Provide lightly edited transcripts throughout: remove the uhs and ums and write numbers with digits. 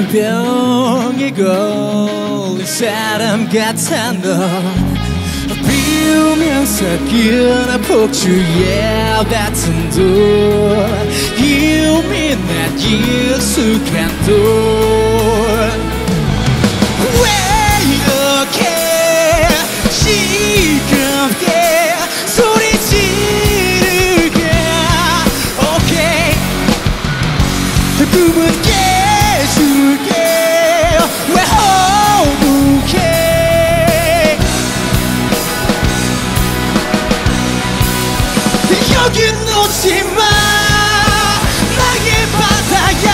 병에 걸린 사람 같아 넌 비우면서 끈한 폭주에 같은 돌 이미 난 익숙한 돌 왜 이렇게 시끄럽게 소리 지르게 오케이 꿈은 깨줄게 왜 허무해 여긴 오지마 나의 바다야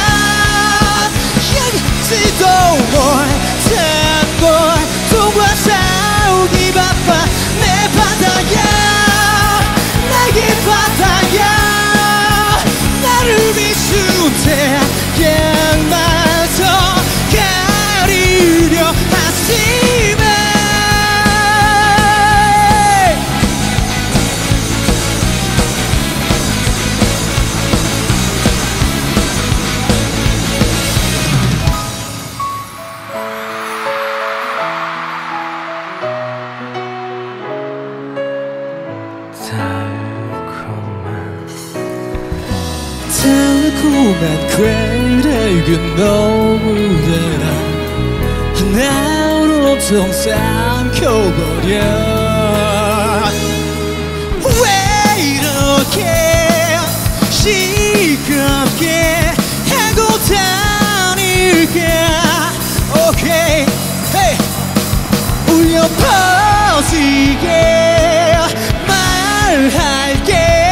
향지도 못한 곳 돈과 싸우기 바빠 내 바다야 나의 바다야 나를 비춘 태양마저 가리려 하지마 달콤한 그래 이건 너무 달아 하나로 통 삼켜버려 왜 이렇게 시끄럽게 하고 다닐까 오케이 hey. 울려 퍼지게 말할게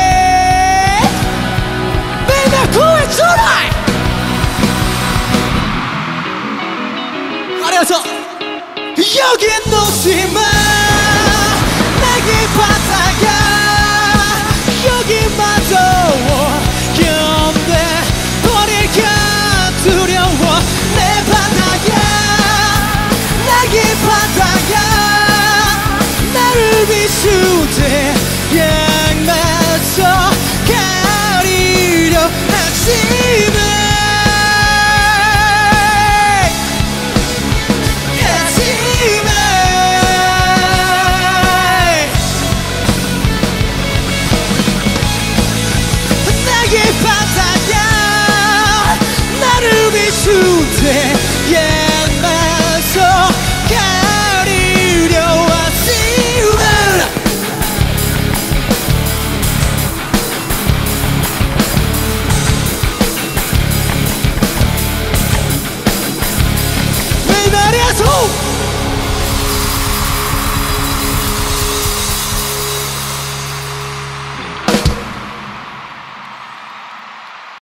아래에서 여긴 오지마 나의 바다야 여기마저 견뎌 버릴까 두려워 내 바다야 나의 바다야 나를 비춘 태양마저 가리려 하지마 바다야 나를 비춘 태양